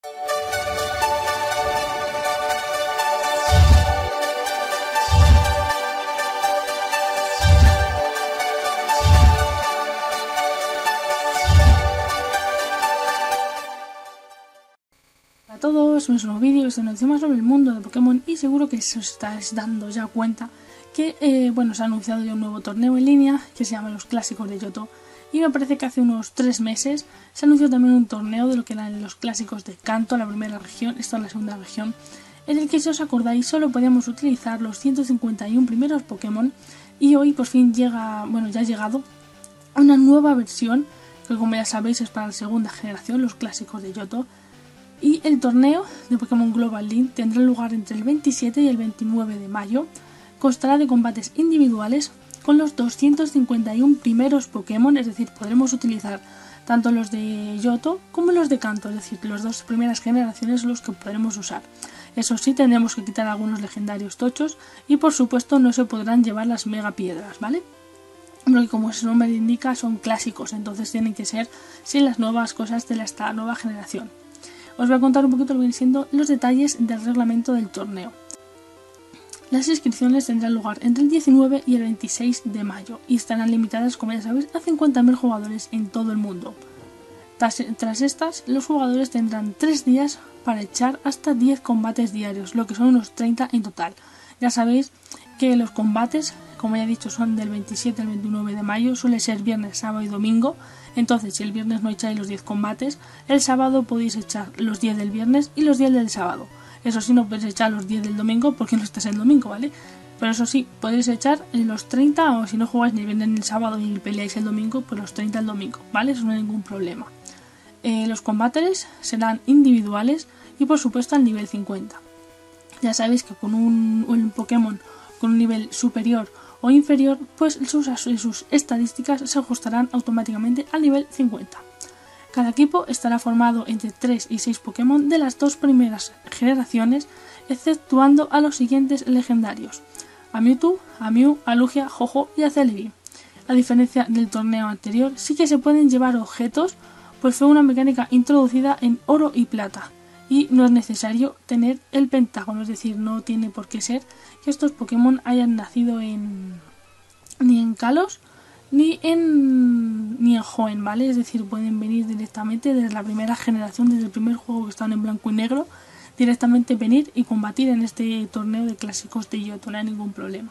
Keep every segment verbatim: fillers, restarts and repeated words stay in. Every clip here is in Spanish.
Hola a todos, un nuevo vídeo donde nos decimos sobre el mundo de Pokémon y seguro que se os estáis dando ya cuenta que eh, bueno, se ha anunciado ya un nuevo torneo en línea que se llama los Clásicos de Johto, y me parece que hace unos tres meses se anunció también un torneo de lo que eran los Clásicos de Kanto, la primera región, esta es la segunda región, en el que, si os acordáis, solo podíamos utilizar los ciento cincuenta y uno primeros Pokémon, y hoy por fin llega, bueno, ya ha llegado una nueva versión que, como ya sabéis, es para la segunda generación, los Clásicos de Johto. Y el torneo de Pokémon Global Link tendrá lugar entre el veintisiete y el veintinueve de mayo. Constará de combates individuales con los doscientos cincuenta y uno primeros Pokémon, es decir, podremos utilizar tanto los de Johto como los de Kanto, es decir, las dos primeras generaciones los que podremos usar. Eso sí, tendremos que quitar algunos legendarios tochos y, por supuesto, no se podrán llevar las mega piedras, ¿vale? Porque, como su nombre indica, son clásicos, entonces tienen que ser sin las nuevas cosas de esta nueva generación. Os voy a contar un poquito lo que vienen siendo los detalles del reglamento del torneo. Las inscripciones tendrán lugar entre el diecinueve y el veintiséis de mayo y estarán limitadas, como ya sabéis, a cincuenta mil jugadores en todo el mundo. Tras, tras estas, los jugadores tendrán tres días para echar hasta diez combates diarios, lo que son unos treinta en total. Ya sabéis que los combates, como ya he dicho, son del veintisiete al veintinueve de mayo, suele ser viernes, sábado y domingo. Entonces, si el viernes no echáis los diez combates, el sábado podéis echar los diez del viernes y los diez del sábado. Eso sí, no podéis echar los diez del domingo porque no estáis el domingo, ¿vale? Pero eso sí, podéis echar los treinta, o si no jugáis ni el viernes ni el sábado y peleáis el domingo, pues los treinta el domingo, ¿vale? Eso no hay ningún problema. Eh, los combates serán individuales y, por supuesto, al nivel cincuenta. Ya sabéis que con un, un Pokémon con un nivel superior o inferior, pues sus, sus estadísticas se ajustarán automáticamente al nivel cincuenta. Cada equipo estará formado entre tres y seis Pokémon de las dos primeras generaciones, exceptuando a los siguientes legendarios: a Mewtwo, a Mew, a Lugia, Ho-Oh y a Celebi. A diferencia del torneo anterior, sí que se pueden llevar objetos, pues fue una mecánica introducida en oro y plata, y no es necesario tener el pentágono, es decir, no tiene por qué ser que estos Pokémon hayan nacido en ni en Kalos ni en ni en Hoenn, ¿vale? Es decir, pueden venir directamente desde la primera generación, desde el primer juego que están en blanco y negro, directamente venir y combatir en este torneo de clásicos de Johto, no hay ningún problema.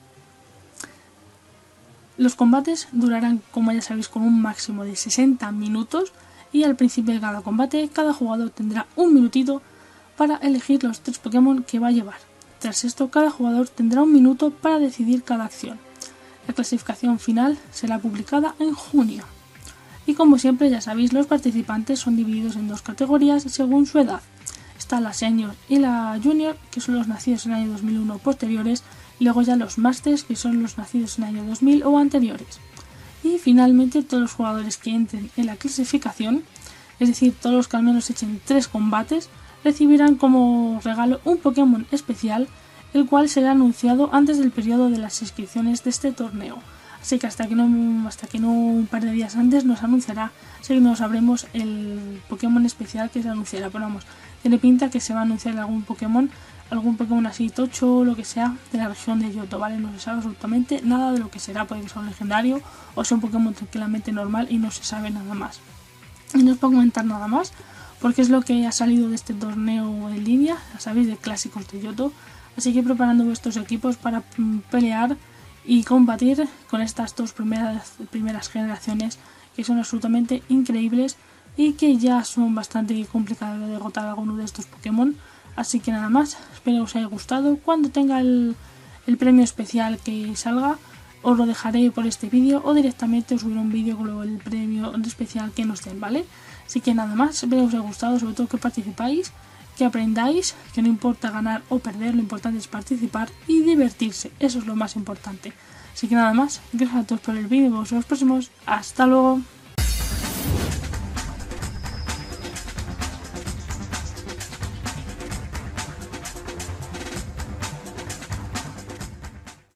Los combates durarán, como ya sabéis, con un máximo de sesenta minutos, y al principio de cada combate, cada jugador tendrá un minutito para elegir los tres Pokémon que va a llevar. Tras esto, cada jugador tendrá un minuto para decidir cada acción. La clasificación final será publicada en junio. Y como siempre, ya sabéis, los participantes son divididos en dos categorías según su edad. Está la Senior y la Junior, que son los nacidos en el año dos mil uno o posteriores, y luego ya los Masters, que son los nacidos en el año dos mil o anteriores. Y finalmente, todos los jugadores que entren en la clasificación, es decir, todos los que al menos echen tres combates, recibirán como regalo un Pokémon especial, el cual será anunciado antes del periodo de las inscripciones de este torneo. Así que hasta que no, hasta que no un par de días antes nos anunciará, así que no sabremos el Pokémon especial que se anunciará. Pero vamos, tiene pinta que se va a anunciar algún Pokémon, algún Pokémon así tocho o lo que sea de la región de Johto, ¿vale? No se sabe absolutamente nada de lo que será, puede que sea un legendario o sea un Pokémon tranquilamente normal y no se sabe nada más. Y no os puedo comentar nada más, porque es lo que ha salido de este torneo en línea, ya sabéis, de clásicos de Johto. Así que preparando vuestros equipos para pelear y combatir con estas dos primeras, primeras generaciones, que son absolutamente increíbles y que ya son bastante complicadas de derrotar a alguno de estos Pokémon. Así que nada más, espero que os haya gustado. Cuando tenga el, el premio especial que salga, os lo dejaré por este vídeo o directamente os subiré un vídeo con el premio especial que nos den, ¿vale? Así que nada más, espero que os haya gustado, sobre todo que participáis, que aprendáis, que no importa ganar o perder, lo importante es participar y divertirse, eso es lo más importante. Así que nada más, gracias a todos por el vídeo y nos vemos en los próximos, hasta luego.